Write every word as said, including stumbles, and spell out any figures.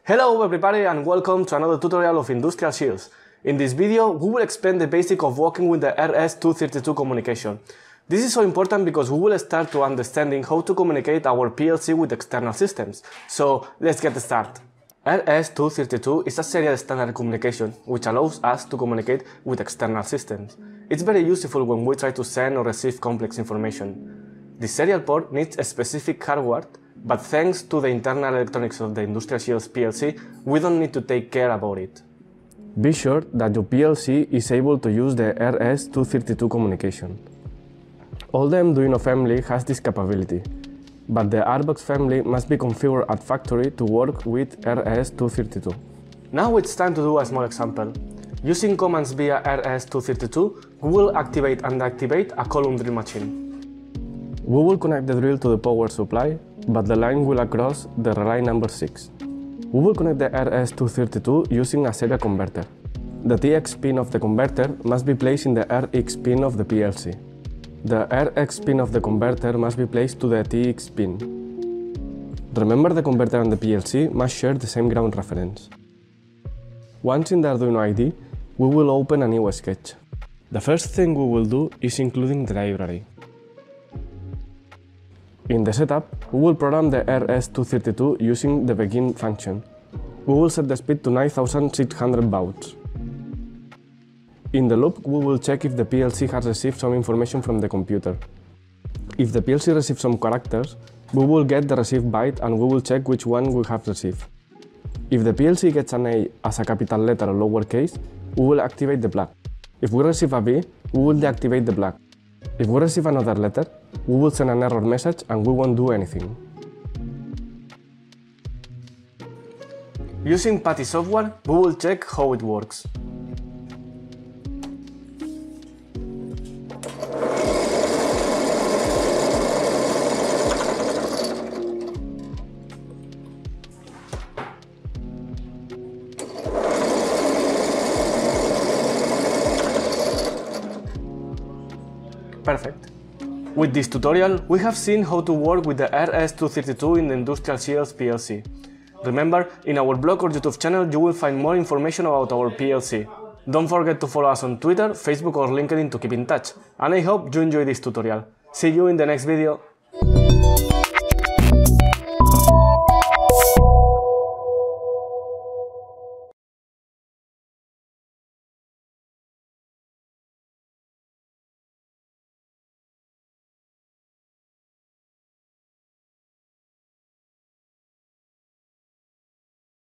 Hello everybody and welcome to another tutorial of Industrial Shields. In this video, we will explain the basic of working with the R S two thirty-two communication. This is so important because we will start to understanding how to communicate our P L C with external systems. So let's get started. R S two thirty-two is a serial standard communication which allows us to communicate with external systems. It's very useful when we try to send or receive complex information. The serial port needs a specific hardware, but thanks to the internal electronics of the Industrial Shields P L C, we don't need to take care about it. Be sure that your P L C is able to use the R S two thirty-two communication. All the Arduino family has this capability, but the Arbox family must be configured at factory to work with R S two thirty-two. Now it's time to do a small example. Using commands via R S two thirty-two, we will activate and activate a column drill machine. We will connect the drill to the power supply, but the line will cross the relay number six. We will connect the R S two thirty-two using a serial converter. The T X pin of the converter must be placed in the R X pin of the P L C. The R X pin of the converter must be placed to the T X pin. Remember, the converter and the P L C must share the same ground reference. Once in the Arduino I D E, we will open a new sketch. The first thing we will do is including the library. In the setup, we will program the R S two thirty-two using the begin function. We will set the speed to nine thousand six hundred bauds. In the loop, we will check if the P L C has received some information from the computer. If the P L C receives some characters, we will get the received byte and we will check which one we have received. If the P L C gets an A as a capital letter or lowercase, we will activate the plug. If we receive a B, we will deactivate the plug. If we receive another letter, we will send an error message and we won't do anything. Using PuTTY software, we will check how it works. Perfect. With this tutorial, we have seen how to work with the R S two thirty-two in the Industrial Shields P L C. Remember, in our blog or YouTube channel you will find more information about our P L C. Don't forget to follow us on Twitter, Facebook or LinkedIn to keep in touch. And I hope you enjoyed this tutorial. See you in the next video.